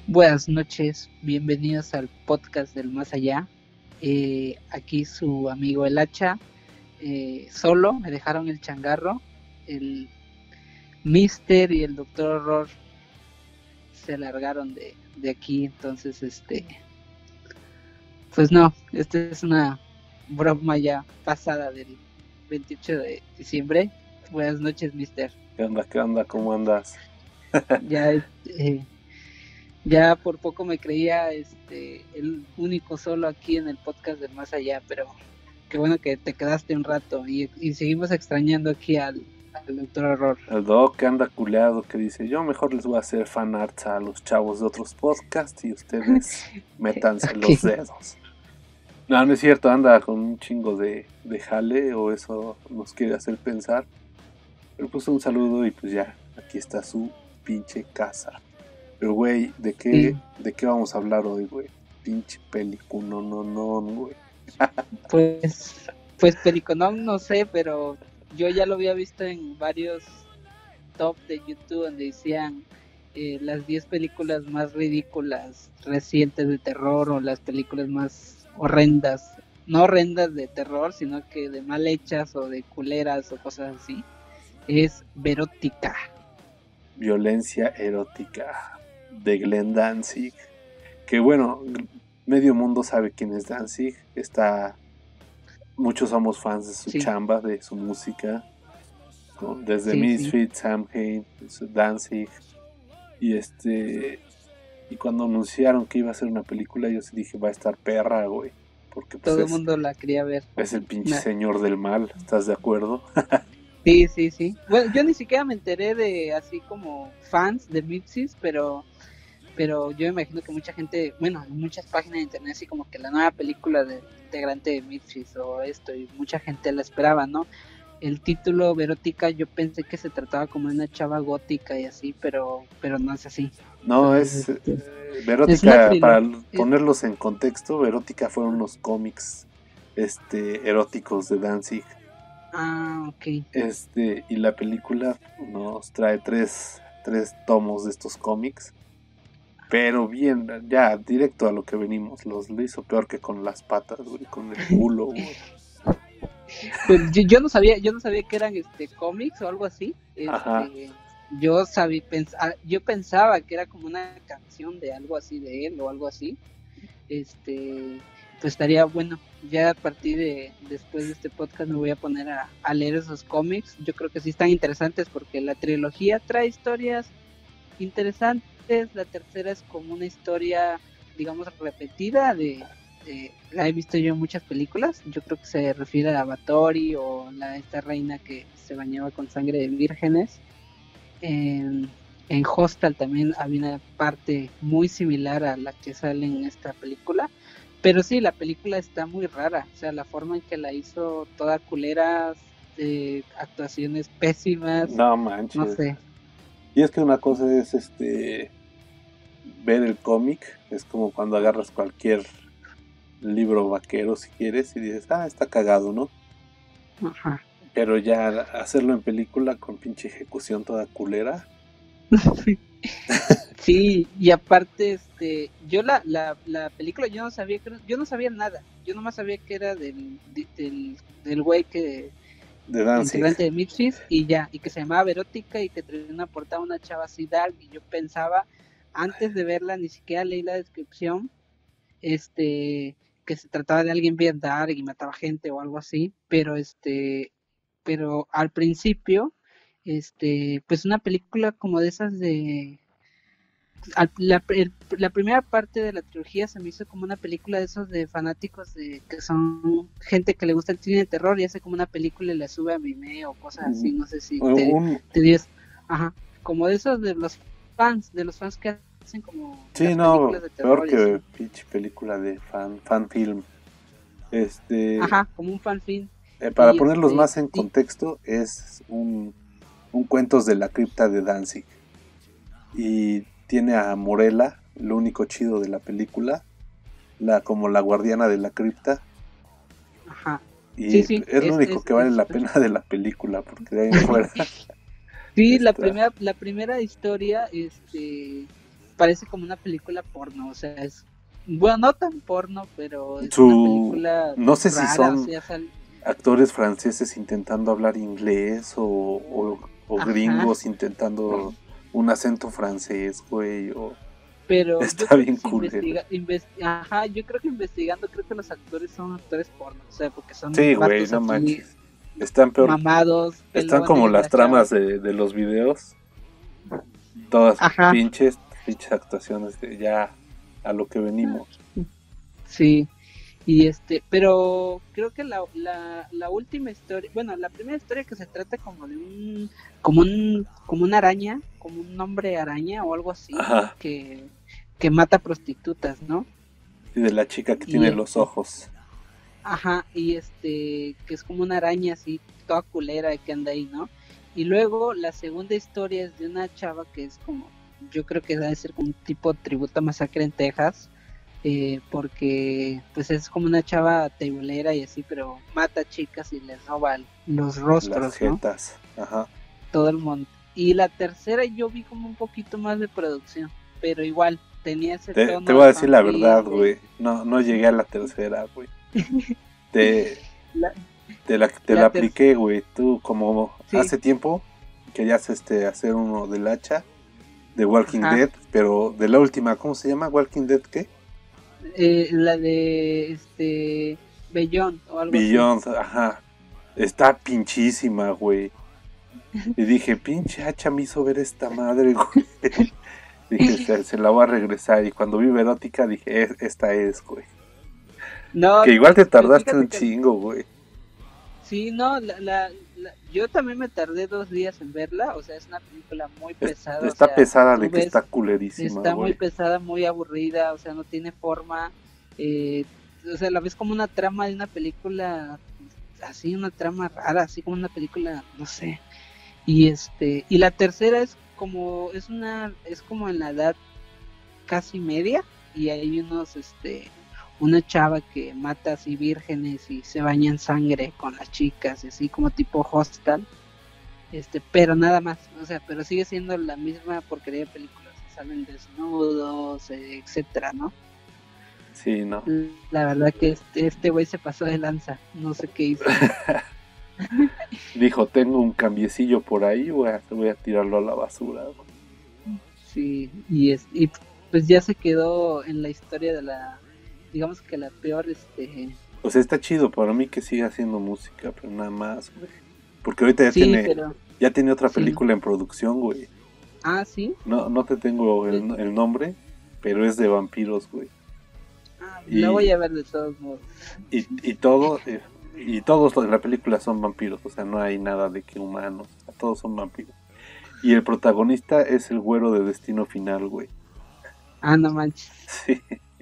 Buenas noches, bienvenidos al podcast del Más Allá. Aquí su amigo El Hacha. Solo me dejaron el changarro, el Mister y el Doctor Horror se largaron de aquí, entonces pues no, esta es una broma ya pasada del 28 de diciembre. Buenas noches, Mister. ¿Qué onda? ¿Qué onda? ¿Cómo andas? Ya Ya por poco me creía el único solo aquí en el podcast del Más Allá, pero qué bueno que te quedaste un rato y seguimos extrañando aquí al Doctor Horror. El Doc que anda culeado que dice, yo mejor les voy a hacer fanarts a los chavos de otros podcasts y ustedes métanse los Okay. dedos. No, no es cierto, anda con un chingo de jale o eso nos quiere hacer pensar. Pero pues un saludo y pues ya, aquí está su pinche casa. Pero güey, Sí, ¿de qué vamos a hablar hoy, güey? Pinche película, no, güey. pues Peliconón no sé, pero yo ya lo había visto en varios top de YouTube donde decían las 10 películas más ridículas recientes de terror o las películas más horrendas, no horrendas de terror, sino que de mal hechas o de culeras o cosas así. Es Verótica. Violencia erótica de Glenn Danzig. Que bueno, medio mundo sabe quién es Danzig. Muchos somos fans de su Sí, chamba, de su música, ¿no? Desde sí, sí. Misfits, Samhain, Danzig. Y y cuando anunciaron que iba a ser una película, yo sí dije, va a estar perra, güey. Porque pues Todo el mundo la quería ver. es el pinche Nah. señor del mal, ¿estás de acuerdo? Sí, sí, sí. Bueno, yo ni siquiera me enteré de así como fans de Mipsis, pero yo imagino que mucha gente, bueno, en muchas páginas de internet, así como que la nueva película del integrante de Mipsis o esto, y mucha gente la esperaba, ¿no? El título Verótica, yo pensé que se trataba como de una chava gótica y así, pero no es así. No, Entonces, es una Verótica, para trilogía. ponerlos en contexto, Verótica fueron unos cómics eróticos de Danzig. Ok. Y la película nos trae tres tomos de estos cómics. Pero bien, ya, directo a lo que venimos. Lo hizo peor que con las patas, güey, con el culo, güey. Pues yo no sabía que eran cómics o algo así. Ajá. Yo pensaba que era como una canción de algo así de él o algo así. Este, pues estaría bueno. Ya a partir de después de este podcast me voy a poner a leer esos cómics. Yo creo que sí están interesantes porque la trilogía trae historias interesantes. La tercera es como una historia, digamos, repetida la he visto yo en muchas películas. Yo creo que se refiere a Batori o esta reina que se bañaba con sangre de vírgenes. En Hostal también había una parte muy similar a la que sale en esta película. Pero sí, la película está muy rara. O sea, la forma en que la hizo toda culera, actuaciones pésimas, No no manches. sé. Y es que una cosa es ver el cómic, es como cuando agarras cualquier libro vaquero si quieres y dices, ah, está cagado, ¿no? Ajá. Pero ya hacerlo en película con pinche ejecución toda culera. Sí, y aparte, yo la película yo no sabía nada, yo nomás sabía que era del güey que, De Danzig. integrante de Mitchis, y ya, y que se llamaba Verótica y que traía una portada una chava así dark, y yo pensaba, antes de verla, ni siquiera leí la descripción, que se trataba de alguien bien dark y mataba gente o algo así, pero al principio, pues una película como de esas la primera parte de la trilogía se me hizo como una película de esos de fanáticos de que son gente que le gusta el cine de terror y hace como una película y la sube a Vimeo o cosas así, no sé si Un, te dices, ajá, como de esos de los fans que hacen como sí, las no, películas de peor terror y que así, pinche película de fan film. Este, ajá, como un fanfilm para y ponerlos más en sí, contexto, es un cuentos de la cripta de Danzig. Y tiene a Morella, lo único chido de la película, como la guardiana de la cripta. ajá, sí, Y sí, es lo único que vale la pena de la película, porque de ahí en fuera sí, está. la primera historia, parece como una película porno, o sea, es, bueno, no tan porno, pero es una película no sé si rara, o son sea, actores franceses intentando hablar inglés o ajá, gringos intentando un acento francés, güey, pero yo está creo que bien si culero. ajá, yo creo que investigando, creo que los actores son actores porno, o sea, porque son Sí, güey, vatos no así manches. Están peor, mamados, están como pelones, las la chava, tramas de los videos, todas ajá, pinches actuaciones de ya a lo que venimos. sí. Y pero creo que la última historia, bueno, la primera historia que se trata como de como una araña, como un hombre araña o algo así, Ajá, que mata prostitutas, ¿no? y de la chica que Y tiene los ojos. ajá, y que es como una araña así, toda culera que anda ahí, ¿no? Y luego la segunda historia es de una chava que es como, yo creo que debe ser como un tipo tributo a Masacre en Texas, porque pues es como una chava tebolera y así, pero mata chicas y les roba los Las rostros, ¿no? jetas, ajá. Todo el mundo. Y la tercera yo vi como un poquito más de producción, pero igual tenía ese Te tono voy a de decir la verdad, vampiro güey. No llegué a la tercera, güey. Te, la, te la la ter apliqué, güey. Tú, como sí, hace tiempo, querías hacer uno del hacha de Walking ajá, Dead, pero de la última, ¿cómo se llama? ¿Walking Dead qué? la de Beyond o algo así. Beyond, ajá. Está pinchísima, güey. Y dije, pinche hacha me hizo ver esta madre, güey. Dije, se la voy a regresar. Y cuando vi Verótica, dije, esta es, güey. No, Que igual te pues tardaste fíjate un que chingo, güey. sí, no, yo también me tardé 2 días en verla, o sea, es una película muy pesada, o Está sea, pesada de tú que está ves, culerísima, está muy güey. pesada, muy aburrida, o sea, no tiene forma, eh, o sea, la ves como una trama de una película, así, una trama rara, así como una película, no sé, y la tercera es como en la edad casi media y hay una chava que mata así vírgenes y se baña en sangre con las chicas, así como tipo hostal, pero nada más, o sea, pero sigue siendo la misma porquería de películas, salen desnudos, etcétera, ¿no? Sí, no. La verdad que este güey se pasó de lanza, no sé qué hizo. Dijo, tengo un cambiecillo por ahí, voy a tirarlo a la basura, güey. Sí, y pues ya se quedó en la historia de digamos que la peor, O sea, está chido para mí que siga haciendo música, pero nada más, güey. Porque ahorita sí, pero ya tiene otra sí. película en producción, güey. Sí, No te tengo pues, el nombre, pero es de vampiros, güey. la voy Y, a ver de todos modos. y todo, y todos los de la película son vampiros, o sea, no hay nada de que humanos, o sea, todos son vampiros. Y el protagonista es el güero de Destino Final, güey. No manches. Sí,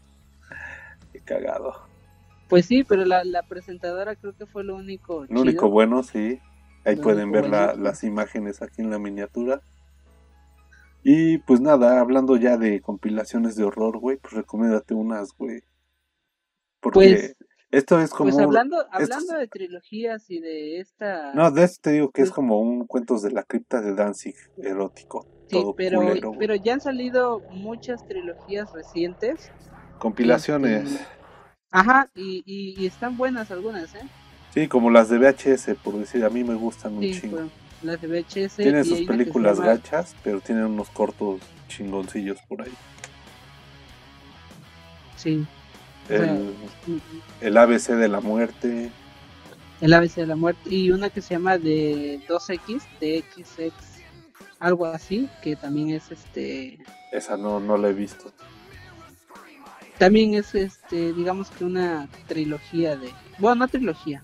qué cagado. Pues sí, pero la presentadora creo que fue lo único Lo único chido, bueno, sí, ahí lo pueden único ver bueno. las imágenes aquí en la miniatura. Y pues nada, hablando ya de compilaciones de horror, güey, pues recomiéndate unas, güey. Porque Pues, esto es pues como... Esto, hablando de trilogías y de no, de esto te digo que es pues como un cuentos de la cripta de Danzig erótico, sí, todo culero, güey. pero ya han salido muchas trilogías recientes, Compilaciones, este, ajá, y están buenas algunas, ¿eh? sí, como las de VHS, por decir, a mí me gustan un Sí, chingo. las de VHS Tienen y sus hay una que se películas llama, gachas, pero tienen unos cortos chingoncillos por ahí. sí, o sea, El, el ABC de la muerte, El ABC de la muerte y una que se llama de 2X, de XX, algo así, que también es esa no la he visto. también es digamos que una trilogía bueno, no trilogía,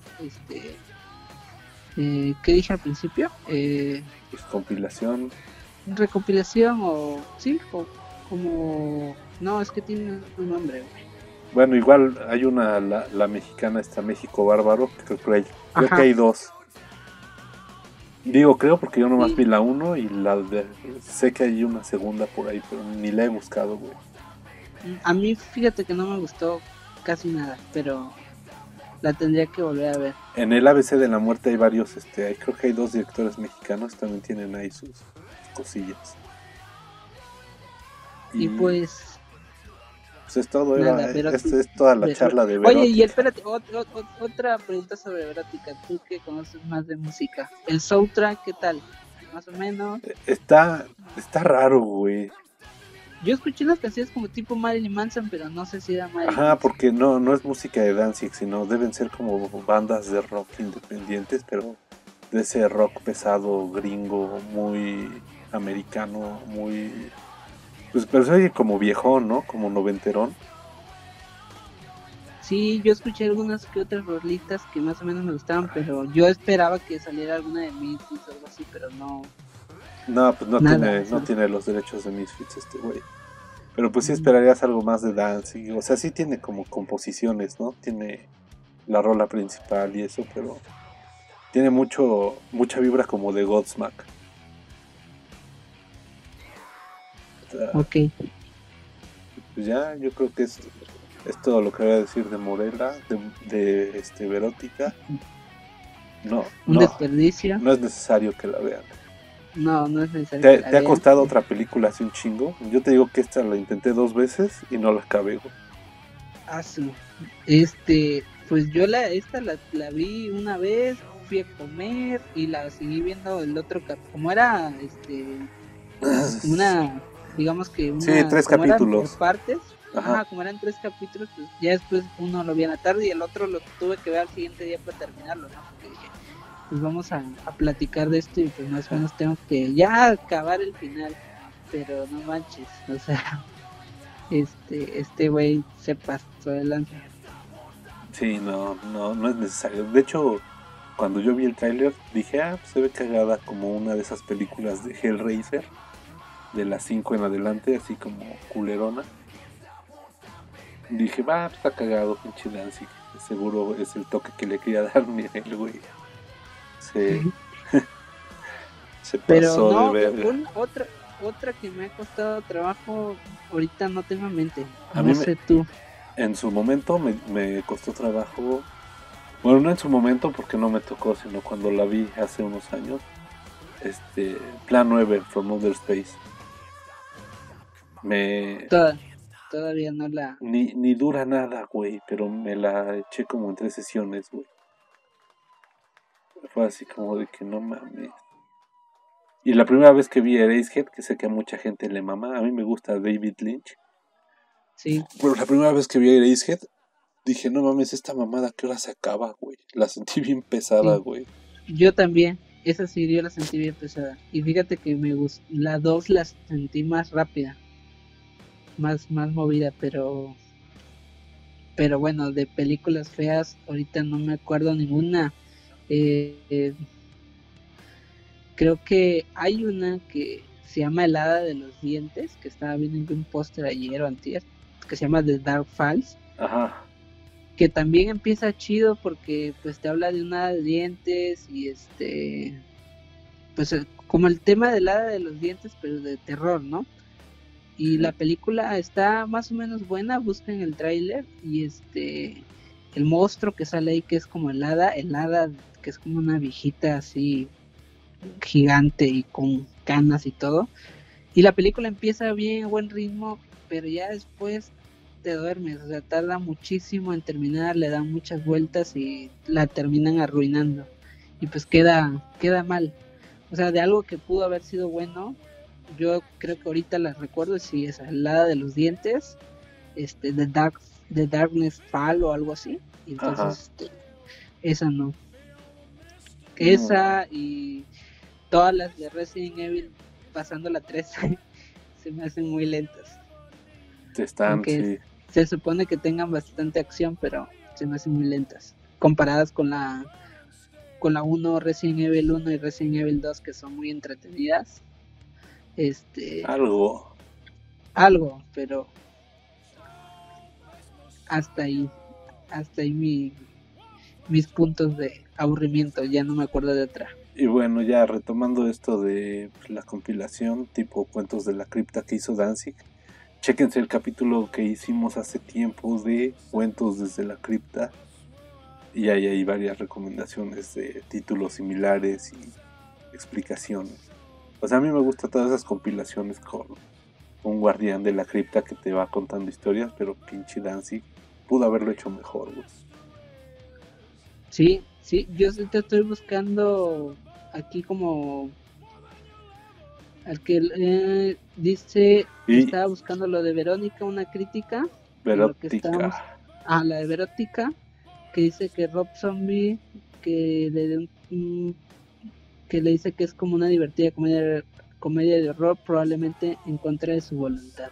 ¿qué dije al principio? Pues compilación. Recopilación o sí, o como no, es que tiene un nombre, güey. Bueno, igual hay una, la mexicana, está México Bárbaro, creo que Ajá, hay dos. Digo, creo porque yo nomás vi sí, la uno y sé que hay una segunda por ahí, pero ni la he buscado, güey. a mí fíjate que no me gustó casi nada, pero la tendría que volver a ver. En el ABC de la muerte hay varios, creo que hay dos directores mexicanos, también tienen ahí sus cosillas. Y pues es todo, nada, es toda la charla de Verótica. Oye, y Verótica. espérate, otra pregunta sobre Verótica, tú que conoces más de música. ¿El soundtrack qué tal? Más o menos. Está raro, güey. Yo escuché unas canciones como tipo Marilyn Manson, pero no sé si era Marilyn Ajá, Manson. porque no es música de Danzig, sino deben ser como bandas de rock independientes, pero de ese rock pesado, gringo, muy americano, muy... Pues pero se oye como viejón, ¿no? Como noventerón. Sí, yo escuché algunas que otras rolitas que más o menos me gustaban, pero yo esperaba que saliera alguna de Misfits o algo así, pero no. No, pues Nada, no eso. tiene los derechos de Misfits este güey. Pero pues sí esperarías algo más de Danzig. O sea, sí tiene como composiciones, ¿no? Tiene la rola principal y eso, pero tiene mucha vibra como de Godsmack. O sea, Ok. pues ya, yo creo que es todo lo que voy a decir de Morela, de Verótica. Un desperdicio. No es necesario que la vean. No, no es necesario que la ¿Te ha vean. costado otra película hace un chingo? Yo te digo que esta la intenté 2 veces y no la acabé, güey. Pues yo esta la vi una vez, fui a comer y la seguí viendo el otro como era una, digamos que Sí, una, 3 como eran por capítulos. partes, Ajá. como eran 3 capítulos, pues ya después uno lo vi en la tarde y el otro lo tuve que ver al siguiente día para terminarlo, ¿no? Porque dije, pues vamos a platicar de esto y pues más o menos tengo que ya acabar el final, pero no manches, o sea, este güey se pasó adelante. Sí, no es necesario. De hecho, cuando yo vi el tráiler dije, pues se ve cagada como una de esas películas de Hellraiser, de las 5 en adelante, así como culerona. Dije, pues está cagado, pinche Danzig. Seguro es el toque que le quería dar el güey. Se Pero pasó de no, verga. otra que me ha costado trabajo, ahorita no tengo en mente, A no mí sé tú. en su momento me costó trabajo. Bueno, no en su momento porque no me tocó, sino cuando la vi hace unos años. Plan 9 from Outer Space. Me. Todavía no la... Ni dura nada, güey, pero me la eché como en 3 sesiones, güey. Fue así como de que no mames. Y la primera vez que vi Eraserhead, que sé que a mucha gente le mama, a mí me gusta David Lynch. Sí. Pero la primera vez que vi Eraserhead, dije, no mames, esta mamada, ¿qué hora se acaba, güey? La sentí bien pesada, Sí, güey. yo también, esa sí yo la sentí bien pesada. Y fíjate que me gustó, la 2 la sentí más rápida, más movida, pero bueno, de películas feas, ahorita no me acuerdo ninguna. Creo que hay una que se llama El Hada de los Dientes, que estaba viendo un póster ayer o antier, que se llama The Dark Falls. Ajá. Que también empieza chido porque pues te habla de un hada de dientes y pues como el tema del hada de los dientes pero de terror, ¿no? Y la película está más o menos buena, busquen el tráiler y el monstruo que sale ahí que es como el hada que es como una viejita así gigante y con canas y todo. Y la película empieza bien, a buen ritmo, pero ya después te duermes, o sea, tarda muchísimo en terminar, le dan muchas vueltas y la terminan arruinando. Y pues queda mal. O sea, de algo que pudo haber sido bueno, yo creo que ahorita la recuerdo, si es el hada de los dientes, The Darkness Fall o algo así. Y entonces, esa no. Esa y todas las de Resident Evil pasando la 3 se me hacen muy lentas. Aunque Sí. se supone que tengan bastante acción, pero se me hacen muy lentas. Comparadas con la 1, Resident Evil 1 y Resident Evil 2, que son muy entretenidas. Algo, pero hasta ahí mis puntos de aburrimiento, ya no me acuerdo de otra. Y bueno, ya retomando esto de la compilación tipo Cuentos de la Cripta que hizo Danzig, chéquense el capítulo que hicimos hace tiempo de Cuentos desde la Cripta y ahí hay varias recomendaciones de títulos similares y explicaciones. O sea, a mí me gustan todas esas compilaciones con un guardián de la cripta que te va contando historias, pero pinche Danzig pudo haberlo hecho mejor, güey. Sí, yo sí te estoy buscando aquí como al que dice, Y estaba buscando lo de Verónica, una crítica, en lo que estábamos, Verótica. la de Verótica, que dice que Rob Zombie, que que le dice que es como una divertida comedia de horror, probablemente en contra de su voluntad.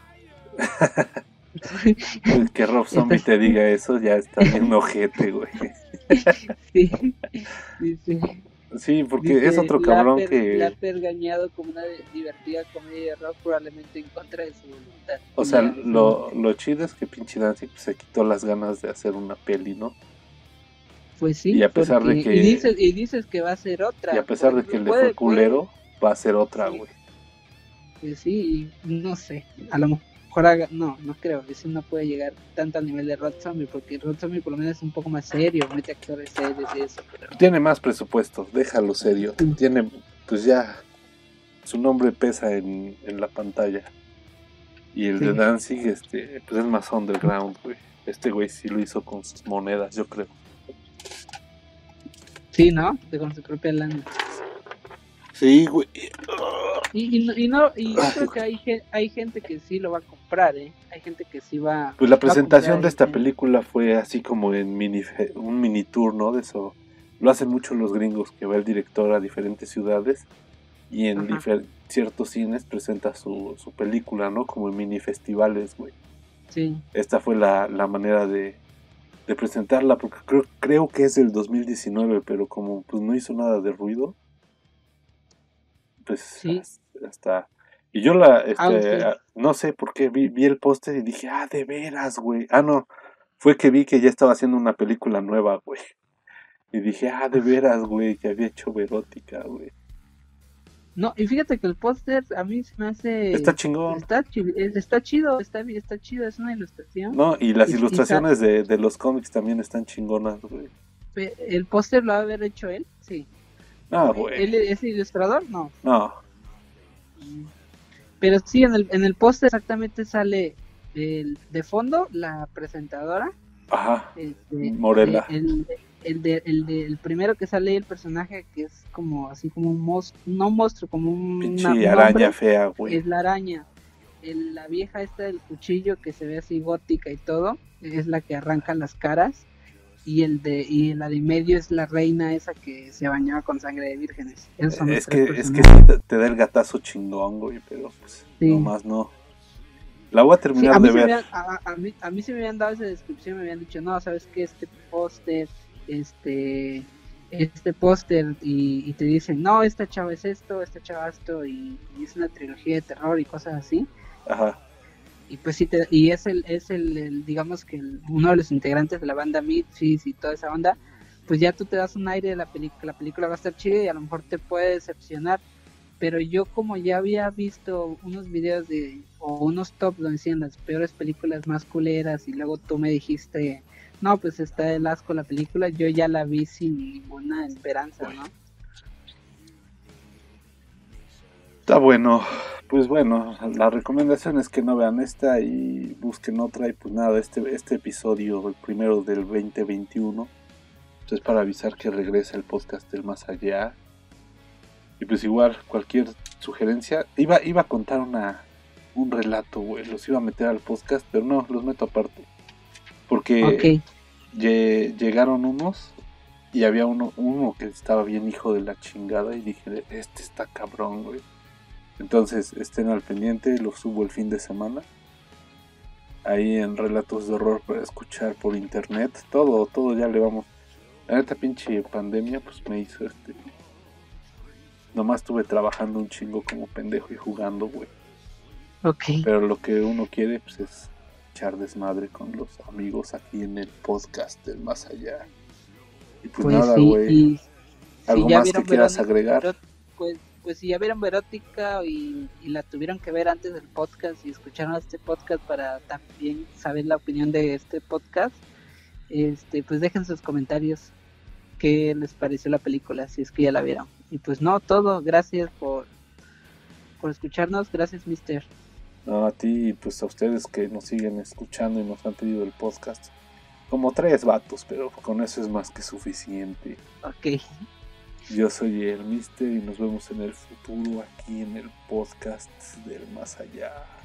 Que Rob Zombie te diga eso ya está bien ojete, güey. Sí, dice. Sí, porque es Dice, otro la cabrón ha que... pergañado como una divertida comedia de rock, probablemente en contra de su voluntad. O sea, lo chido es que pinche Danzig pues, se quitó las ganas de hacer una peli, ¿no? Pues Y sí, a pesar de porque que... y dices que va a ser otra. Y a Por pesar de que ejemplo, le fue culero, va a ser otra, sí, güey. pues sí, y no sé, a lo mejor haga, no creo, ese no puede llegar tanto al nivel de Rob Zombie, porque Rob Zombie por lo menos es un poco más serio, mete actores serios y eso, pero... Tiene más presupuesto, déjalo serio. Tiene, pues ya, su nombre pesa en la pantalla. Y el de Danzig, pues es más underground, güey. Este güey sí lo hizo con sus monedas, yo creo. Sí, ¿no? Con su propia lana. Sí, güey. Y yo creo que hay gente que sí lo va a comprar, ¿eh? Hay gente que sí va. Pues la va a presentación comprar de esta película fue así como en un mini tour, ¿no? De eso. Lo hacen mucho los gringos, que va el director a diferentes ciudades y en ciertos cines presenta su película, ¿no? Como en mini festivales, güey. Sí. Esta fue la manera de presentarla, porque creo que es del 2019, pero como pues no hizo nada de ruido, pues Sí. hasta... Y yo no sé por qué vi el póster y dije, de veras, güey. No, fue que vi que ya estaba haciendo una película nueva, güey. Y dije, de veras, güey, que había hecho Verótica, güey. No, y fíjate que el póster a mí se me hace... Está chingón. Está chido, está chido, es una ilustración. No, y las ilustraciones de los cómics también están chingonas, güey. ¿El póster lo va a haber hecho él? Sí. Güey. ¿Él es ilustrador? No. No. Pero sí, en el póster exactamente sale de fondo la presentadora. Ajá. Morela. El primero que sale el personaje que es como así como un monstruo, no un monstruo, como pinche araña fea, güey. Es la araña. La vieja esta del cuchillo que se ve así gótica y todo, es la que arranca las caras. Y la de medio es la reina esa que se bañaba con sangre de vírgenes. Es que te da el gatazo chingón, güey, pero pues nomás no. La voy a terminar de ver. A mí se me habían dado esa descripción, me habían dicho, no, ¿sabes qué? Este póster, y te dicen, no, esta chava es esto, esta chava esto, y es una trilogía de terror y cosas así. Ajá. Y pues sí, y es el digamos que uno de los integrantes de la banda Midfish y toda esa onda, pues ya tú te das un aire de la película va a estar chida y a lo mejor te puede decepcionar. Pero yo como ya había visto unos videos o unos tops donde decían las peores películas más culeras y luego tú me dijiste, no, pues está el asco la película, yo ya la vi sin ninguna esperanza, ¿no? Está bueno, pues bueno, la recomendación es que no vean esta y busquen otra y pues nada, este episodio, el primero del 2021, entonces para avisar que regresa el podcast del Más Allá. Y pues igual, cualquier sugerencia. Iba a contar un relato, güey. Los iba a meter al podcast, pero no, los meto aparte. Porque llegaron unos y había uno que estaba bien hijo de la chingada y dije, este está cabrón, güey. Entonces, estén al pendiente, los subo el fin de semana. Ahí en Relatos de Horror para escuchar por internet. Todo ya le vamos. La neta pinche pandemia pues me hizo nomás estuve trabajando un chingo como pendejo y jugando, güey. Pero lo que uno quiere, pues, es echar desmadre con los amigos aquí en el podcast del Más Allá. Y pues nada, güey. ¿Algo más que quieras agregar? Pues si ya vieron Verótica y la tuvieron que ver antes del podcast y escucharon este podcast para también saber la opinión de este podcast, pues dejen sus comentarios qué les pareció la película, si es que ya la vieron. Y pues no, todo, gracias por escucharnos, gracias mister. No, a ti y pues a ustedes que nos siguen escuchando y nos han pedido el podcast. Como 3 vatos, pero con eso es más que suficiente. Ok. Yo soy el Mister y nos vemos en el futuro aquí en el podcast del más allá.